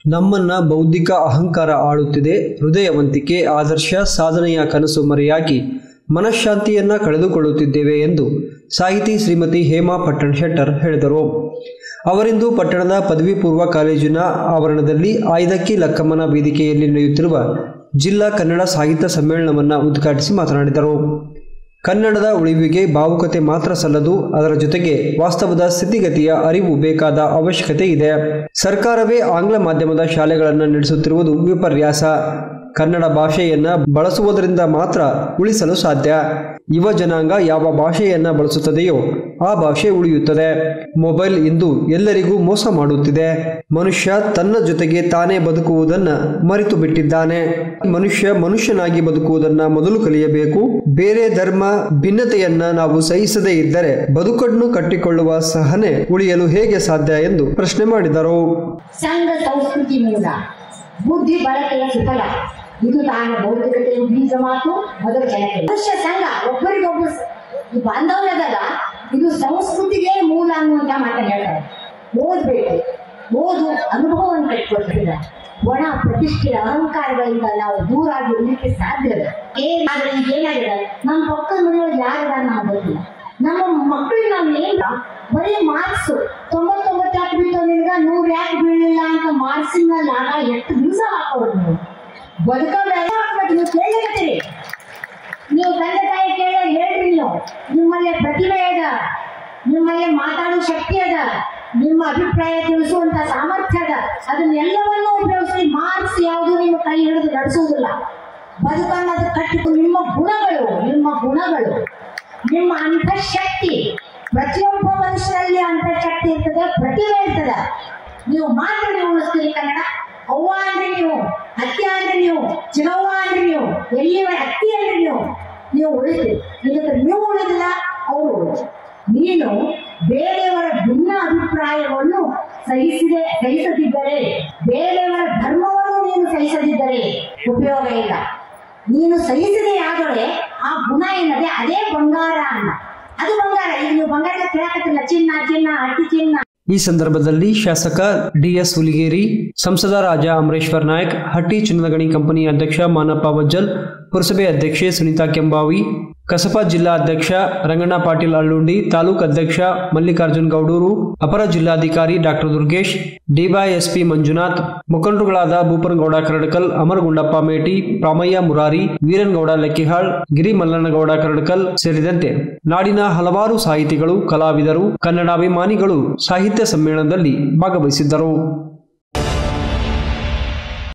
ನಮ್ಮನ್ನ ಬೌದ್ಧಿಕ ಅಹಂಕಾರ ಆಳುತ್ತಿದೆ, ಹೃದಯವಂತಿಕೆ, ಆದರ್ಶ, ಸಾಧನೆಯ ಕನಸು ಮರೆಯಾಗಿ ಮನಃಶಾಂತಿಯನ್ನ ಕಳೆದುಕೊಳ್ಳುತ್ತಿದ್ದೇವೆ ಎಂದು ಸಾಹಿತಿ ಶ್ರೀಮತಿ ಹೇಮಾ ಪಟ್ಟಣ ಶೆಟ್ಟರ್ ಹೇಳಿದರು. ಅವರಿಂದು ಪಟ್ಟಣದ ಪದವಿ ಪೂರ್ವ ಕಾಲೇಜಿನ ಆವರಣದಲ್ಲಿ ಆಯ್ದಕ್ಕಿ ಲಕ್ಕಮ್ಮನ ವೇದಿಕೆಯಲ್ಲಿ ನಡೆಯುತ್ತಿರುವ ಜಿಲ್ಲಾ ಕನ್ನಡ ಸಾಹಿತ್ಯ ಸಮ್ಮೇಳನವನ್ನು ಉದ್ಘಾಟಿಸಿ ಮಾತನಾಡಿದರು. ಕನ್ನಡದ ಉಳಿವಿಗೆ ಭಾವುಕತೆ ಮಾತ್ರ ಸಲ್ಲದು, ಅದರ ಜೊತೆಗೆ ವಾಸ್ತವದ ಸ್ಥಿತಿಗತಿಯ ಅರಿವು ಬೇಕಾದ ಅವಶ್ಯಕತೆ ಇದೆ. ಸರ್ಕಾರವೇ ಆಂಗ್ಲ ಮಾಧ್ಯಮದ ಶಾಲೆಗಳನ್ನು ನಡೆಸುತ್ತಿರುವುದು ವಿಪರ್ಯಾಸ. ಕನ್ನಡ ಭಾಷೆಯನ್ನ ಬಳಸುವುದರಿಂದ ಮಾತ್ರ ಉಳಿಸಲು ಸಾಧ್ಯ. ಯುವ ಜನಾಂಗ ಯಾವ ಭಾಷೆಯನ್ನ ಬಳಸುತ್ತದೆಯೋ ಆ ಭಾಷೆ ಉಳಿಯುತ್ತದೆ. ಮೊಬೈಲ್ ಇಂದು ಎಲ್ಲರಿಗೂ ಮೋಸ ಮಾಡುತ್ತಿದೆ. ಮನುಷ್ಯ ತನ್ನ ಜೊತೆಗೆ ತಾನೇ ಬದುಕುವುದನ್ನ ಮರೆತು ಬಿಟ್ಟಿದ್ದಾನೆ. ಮನುಷ್ಯನಾಗಿ ಬದುಕುವುದನ್ನ ಮೊದಲು ಕಲಿಯಬೇಕು. ಬೇರೆ ಧರ್ಮ ಭಿನ್ನತೆಯನ್ನ ನಾವು ಸಹಿಸದೇ ಇದ್ದರೆ ಬದುಕನ್ನು ಕಟ್ಟಿಕೊಳ್ಳುವ ಸಹನೆ ಉಳಿಯಲು ಹೇಗೆ ಸಾಧ್ಯ ಎಂದು ಪ್ರಶ್ನೆ ಮಾಡಿದರು. ಸಂಘ ಸಂಸ್ಕೃತಿ ಮೂಲ, ಬುದ್ಧಿ ಬಳಕೆಯ ಸುಫಲ, ಇದು ತಾನು ಬೌದ್ಧಿಕತೆಯ ಬೀಜ ಮಾತು ಮೊದಲು ಜನತೆ. ಮನುಷ್ಯ ಸಂಘ ಒಬ್ಬರಿಗೊಬ್ಬರು ಬಾಂಧವ್ಯದಲ್ಲ, ಇದು ಸಂಸ್ಕೃತಿಗೆ ಮೂಲ ಅನ್ನುವಂತ ಮಾತನ್ನು ಹೇಳ್ತಾರೆ. ಓದ್ಬೇಕು, ಓದು ಅನುಭವವನ್ನು ಕಟ್ಟಿಕೊಳ್ತಿಲ್ಲ. ಒಣ ಪ್ರತಿಷ್ಠೆಯ ಅಹಂಕಾರಗಳಿಂದ ನಾವು ದೂರ ಆಗಿರ್ಲಿಕ್ಕೆ ಸಾಧ್ಯವಿಲ್ಲ. ಆದ್ರೆ ಏನಾಗಿದೆ, ನಮ್ಮ ಪಕ್ಕದ ಮನೆಯೊಳಗೆ ಯಾರಿಲ್ಲ ನಾವು ಗೊತ್ತಿಲ್ಲ. ನಮ್ಮ ಮಕ್ಕಳಿಗೆ ನಾವು ಏನ ಬರೀ ಮಾರ್ಕ್ಸ್ 99 ಯಾಕೆ ಬೀಳ್ತೋ ನಿನ್ಗ 100 ಯಾಕೆ ಬೀಳಲಿಲ್ಲ ಅಂತ ಮಾರ್ಕ್ಸಿನ ಲಾಗ ಎಷ್ಟು ದಿವಸ ಹಾಕೋರು. ನೀವು ಬದುಕಬೇಕು, ನೀವು ಕೇಳಿರ್ತೀರಿ, ನೀವು ತಂದೆ ತಾಯಿ ಕೇಳ ಹೇಳ್ರಿ. ನೀವು ನಿಮ್ಮಲ್ಲಿ ಪ್ರತಿಭೆ ಅದ, ನಿಮ್ಮಲ್ಲಿ ಮಾತಾಡೋ ಶಕ್ತಿ ಅದ, ನಿಮ್ಮ ಅಭಿಪ್ರಾಯ ತಿಳಿಸುವಂತ ಸಾಮರ್ಥ್ಯ ಅದ. ಅದನ್ನೆಲ್ಲವನ್ನೂ ಉಪಯೋಗಿಸಿ ಮಾರ್ಕ್ಸ್ ಯಾವುದು ನಿಮ್ಮ ಕೈ ಹಿಡಿದು ನಡೆಸುವುದಿಲ್ಲ. ಬದುಕನ್ನೋದು ಕಟ್ಟಿಕೊಂಡು ನಿಮ್ಮ ಗುಣಗಳು, ನಿಮ್ಮ ಅಂತಃಶಕ್ತಿ, ಪ್ರತಿಯೊಬ್ಬ ಮನುಷ್ಯನಲ್ಲಿ ಅಂತಃಶಕ್ತಿ ಇರ್ತದೆ, ಪ್ರತಿಭೆ ಇರ್ತದೆ. ನೀವು ಮಾತ್ರ ನೀವು ಉಳಿಸ್ತೀರಿ ಕನ್ನಡ. ಅವ್ವ ಅಂದ್ರೆ ನೀವು, ಅತ್ತಿ ಅಂದ್ರೆ ನೀವು, ಚಿನ್ನವ್ವ ಅಂದ್ರೆ ನೀವು, ಎಲ್ಲಿವರೆ ಅತ್ತಿ ಅಂದ್ರೆ ನೀವು ಉಳಿತೀರಿ. ಇದಕ್ಕೆ ನೀವು ಉಳಿದಿಲ್ಲ, ಅವರು ಉಳಿದ್ರು. ನೀನು ಬೇರೆಯವರ ಭಿನ್ನ ಅಭಿಪ್ರಾಯವನ್ನು ಸಹಿಸದಿದ್ದರೆ, ಬೇರೆಯವರ ಧರ್ಮವನ್ನು ನೀನು ಸಹಿಸದಿದ್ದರೆ ಉಪಯೋಗ ಇಲ್ಲ. ನೀನು ಸಹಿಸದೆ ಆದೊಳೆ ಆ ಗುಣ ಏನದೆ ಅದೇ ಬಂಗಾರ ಅನ್ನ. ಅದು ಬಂಗಾರ. ಈಗ ನೀವು ಬಂಗಾರ ಕೇಳಕತ್ತಿಲ್ಲ, ಚಿನ್ನ ಅಟ್ಟಿ ಚಿನ್ನ. ಈ ಸಂದರ್ಭದಲ್ಲಿ ಶಾಸಕ ಡಿಎಸ್ ಹುಲಿಗೇರಿ, ಸಂಸದ ರಾಜ ಅಮರೇಶ್ವರ್ ನಾಯಕ್, ಹಟ್ಟಿ ಚಿನ್ನದ ಗಣಿ ಕಂಪನಿ ಅಧ್ಯಕ್ಷ ಮಾನಪ್ಪ ವಜ್ಜಲ್, ಪುರಸಭೆ ಅಧ್ಯಕ್ಷೆ ಸುನೀತಾ ಕೆಂಬಾವಿ, ಕಸಪ ಜಿಲ್ಲಾ ಅಧ್ಯಕ್ಷ ರಂಗಣ್ಣ ಪಾಟೀಲ್ ಅಳ್ಳುಂಡಿ, ತಾಲೂಕು ಅಧ್ಯಕ್ಷ ಮಲ್ಲಿಕಾರ್ಜುನ್ ಗೌಡೂರು, ಅಪರ ಜಿಲ್ಲಾಧಿಕಾರಿ ಡಾಕ್ಟರ್ ದುರ್ಗೇಶ್, ಡಿವೈಎಸ್ಪಿ ಮಂಜುನಾಥ್, ಮುಖಂಡರುಗಳಾದ ಭೂಪನಗೌಡ ಕರಡಕಲ್, ಅಮರಗುಂಡಪ್ಪ ಮೇಟಿ, ರಾಮಯ್ಯ ಮುರಾರಿ, ವೀರನಗೌಡ ಲೆಕ್ಕಿಹಾಳ್, ಗಿರಿ ಮಲ್ಲನಗೌಡ ಕರಡಕಲ್ ಸೇರಿದಂತೆ ನಾಡಿನ ಹಲವಾರು ಸಾಹಿತಿಗಳು, ಕಲಾವಿದರು, ಕನ್ನಡಾಭಿಮಾನಿಗಳು ಸಾಹಿತ್ಯ ಸಮ್ಮೇಳನದಲ್ಲಿ ಭಾಗವಹಿಸಿದ್ದರು.